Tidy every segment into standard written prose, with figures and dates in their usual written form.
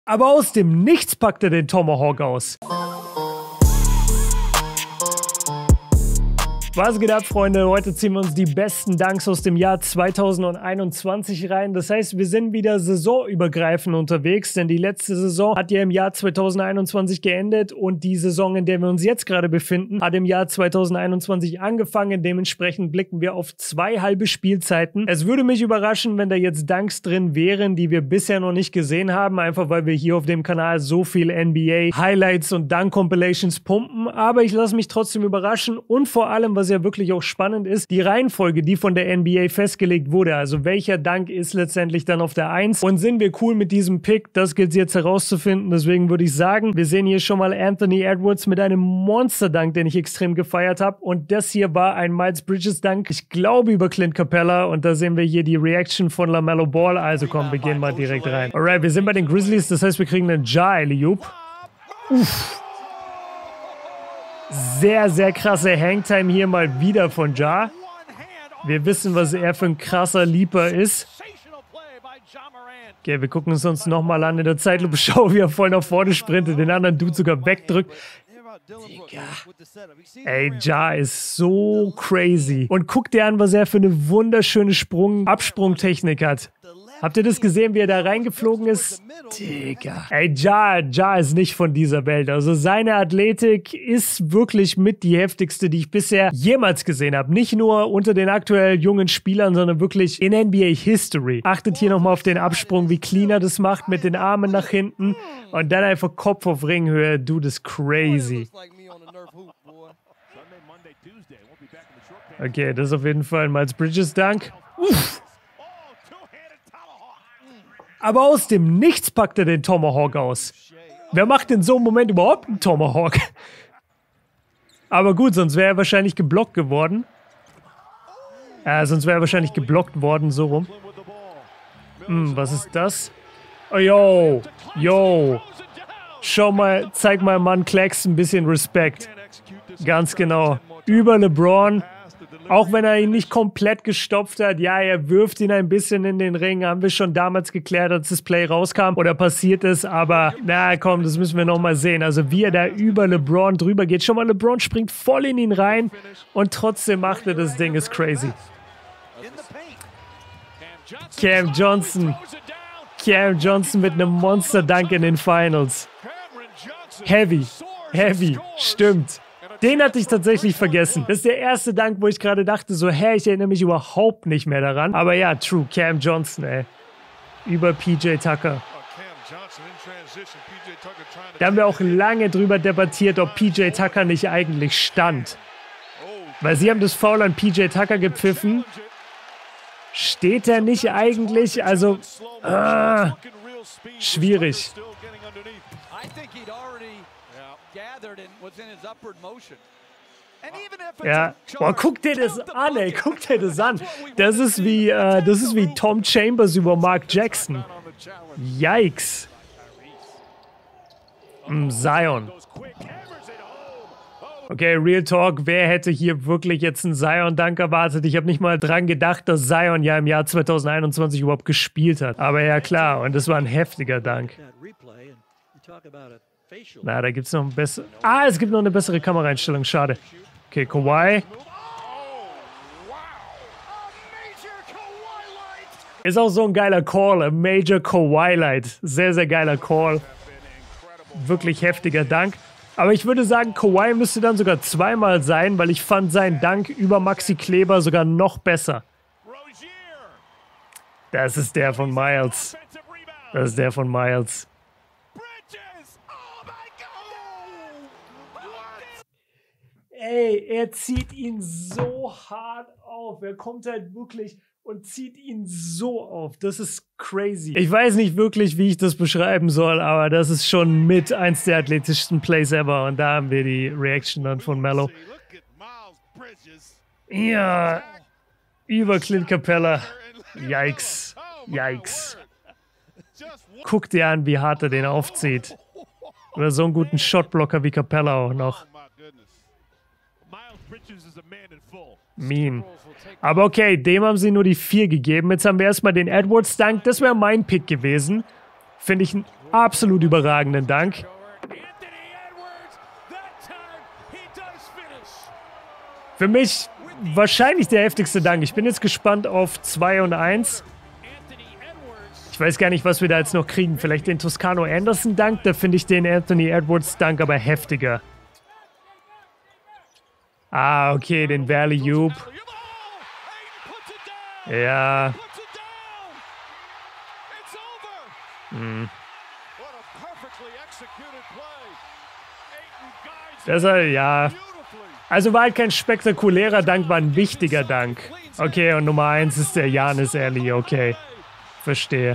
Aber aus dem Nichts packt er den Tomahawk aus. Was geht ab, Freunde? Heute ziehen wir uns die besten Dunks aus dem Jahr 2021 rein. Das heißt, wir sind wieder saisonübergreifend unterwegs, denn die letzte Saison hat ja im Jahr 2021 geendet und die Saison, in der wir uns jetzt gerade befinden, hat im Jahr 2021 angefangen. Dementsprechend blicken wir auf 2 halbe Spielzeiten. Es würde mich überraschen, wenn da jetzt Dunks drin wären, die wir bisher noch nicht gesehen haben, einfach weil wir hier auf dem Kanal so viel NBA Highlights und Dunk-Compilations pumpen. Aber ich lasse mich trotzdem überraschen und vor allem, was ja wirklich auch spannend ist, die Reihenfolge, die von der NBA festgelegt wurde. Also welcher Dunk ist letztendlich dann auf der 1? Und sind wir cool mit diesem Pick? Das gilt jetzt herauszufinden. Deswegen würde ich sagen, wir sehen hier schon mal Anthony Edwards mit einem Monster-Dunk, den ich extrem gefeiert habe. Und das hier war ein Miles Bridges-Dunk, ich glaube über Clint Capella. Und da sehen wir hier die Reaction von LaMelo Ball. Also komm, wir gehen mal direkt rein. Alright, wir sind bei den Grizzlies. Das heißt, wir kriegen einen Ja-Alley-Oop. Uff. Sehr, sehr krasse Hangtime hier mal wieder von Ja. Wir wissen, was er für ein krasser Leaper ist. Okay, wir gucken es uns nochmal an in der Zeitlupe. Schau, wie er voll nach vorne sprintet, den anderen Dude sogar wegdrückt. Digga. Ey, Ja ist so crazy. Und guck dir an, was er für eine wunderschöne Absprungtechnik hat. Habt ihr das gesehen, wie er da reingeflogen ist? Digga. Ey, Ja ist nicht von dieser Welt. Also seine Athletik ist wirklich mit die heftigste, die ich bisher jemals gesehen habe. Nicht nur unter den aktuell jungen Spielern, sondern wirklich in NBA History. Achtet hier nochmal auf den Absprung, wie clean er das macht mit den Armen nach hinten. Und dann einfach Kopf auf Ringhöhe. Dude, ist crazy. Okay, das ist auf jeden Fall ein Miles Bridges Dunk. Uff. Aber aus dem Nichts packt er den Tomahawk aus. Wer macht in so einem Moment überhaupt einen Tomahawk? Aber gut, sonst wäre er wahrscheinlich geblockt geworden. Sonst wäre er wahrscheinlich geblockt worden, so rum. Was ist das? Oh, yo. Schau mal, zeig mal Mann Claxton ein bisschen Respekt. Ganz genau. Über LeBron. Auch wenn er ihn nicht komplett gestopft hat, ja, er wirft ihn ein bisschen in den Ring, haben wir schon damals geklärt, als das Play rauskam oder passiert ist, aber na komm, das müssen wir nochmal sehen. Also wie er da über LeBron drüber geht. Schon mal, LeBron springt voll in ihn rein und trotzdem macht er das Ding, ist crazy. Cam Johnson mit einem Monster-Dunk in den Finals. Heavy, stimmt. Den hatte ich tatsächlich vergessen. Das ist der erste Dank, wo ich gerade dachte, so, hä, ich erinnere mich überhaupt nicht mehr daran. Aber ja, true, Cam Johnson, ey. Über PJ Tucker. Da haben wir auch lange drüber debattiert, ob PJ Tucker nicht eigentlich stand. Weil sie haben das Foul an PJ Tucker gepfiffen. Steht er nicht eigentlich? Also, schwierig. Ja, boah, guck dir das an, ey, guck dir das an. Das ist wie Tom Chambers über Mark Jackson. Yikes. Zion. Okay, Real Talk, wer hätte hier wirklich jetzt einen Zion-Dunk erwartet? Ich habe nicht mal dran gedacht, dass Zion ja im Jahr 2021 überhaupt gespielt hat. Aber ja klar, und das war ein heftiger Dunk. Na, da gibt es noch ein besseres... es gibt noch eine bessere Kameraeinstellung, schade. Okay, Kawhi. Ist auch so ein geiler Call, a Major Kawhi Light. Sehr, sehr geiler Call. Wirklich heftiger Dunk. Aber ich würde sagen, Kawhi müsste dann sogar zweimal sein, weil ich fand seinen Dunk über Maxi Kleber sogar noch besser. Das ist der von Miles. Ey, er zieht ihn so hart auf. Er kommt halt wirklich und zieht ihn so auf. Das ist crazy. Ich weiß nicht wirklich, wie ich das beschreiben soll, aber das ist schon mit eins der athletischsten Plays ever. Und da haben wir die Reaction dann von Melo. Ja, über Clint Capella. Yikes. Guck dir an, wie hart er den aufzieht. Oder so einen guten Shotblocker wie Capella auch noch. Mean. Aber okay, dem haben sie nur die 4 gegeben. Jetzt haben wir erstmal den Edwards-Dunk. Das wäre mein Pick gewesen. Finde ich ein absolut überragenden Dank. Für mich wahrscheinlich der heftigste Dank. Ich bin jetzt gespannt auf 2 und 1. Ich weiß gar nicht, was wir da jetzt noch kriegen. Vielleicht den Toscano Anderson Dank. Da finde ich den Anthony Edwards Dank aber heftiger. Ah, okay, den Valley Oop. Ja. Deshalb, ja. Also war halt kein spektakulärer Dank, war ein wichtiger Dank. Okay, und Nummer 1 ist der Giannis Alley, okay. Verstehe.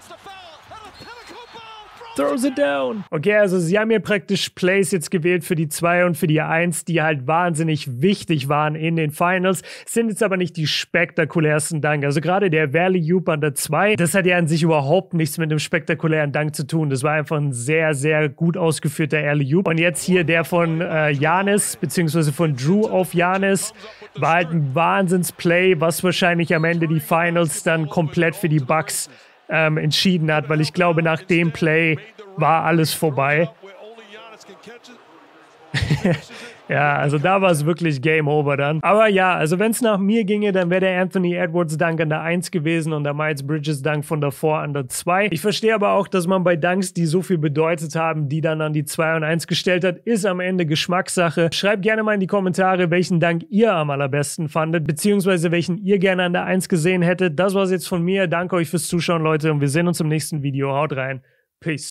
Throws it down. Okay, also sie haben hier praktisch Plays jetzt gewählt für die 2 und für die 1, die halt wahnsinnig wichtig waren in den Finals, sind jetzt aber nicht die spektakulärsten Dank. Also gerade der Valley Oop an der 2, das hat ja an sich überhaupt nichts mit einem spektakulären Dank zu tun. Das war einfach ein sehr, sehr gut ausgeführter Alley Oop. Und jetzt hier der von Giannis, beziehungsweise von Drew auf Giannis, war halt ein Wahnsinnsplay, was wahrscheinlich am Ende die Finals dann komplett für die Bucks entschieden hat, weil ich glaube, nach dem Play war alles vorbei. Ja, also da war es wirklich Game Over dann. Aber ja, also wenn es nach mir ginge, dann wäre der Anthony Edwards Dank an der 1 gewesen und der Miles Bridges Dank von davor an der 2. Ich verstehe aber auch, dass man bei Dunks, die so viel bedeutet haben, die dann an die 2 und 1 gestellt hat, ist am Ende Geschmackssache. Schreibt gerne mal in die Kommentare, welchen Dank ihr am allerbesten fandet, beziehungsweise welchen ihr gerne an der 1 gesehen hättet. Das war's jetzt von mir. Danke euch fürs Zuschauen, Leute, und wir sehen uns im nächsten Video. Haut rein. Peace.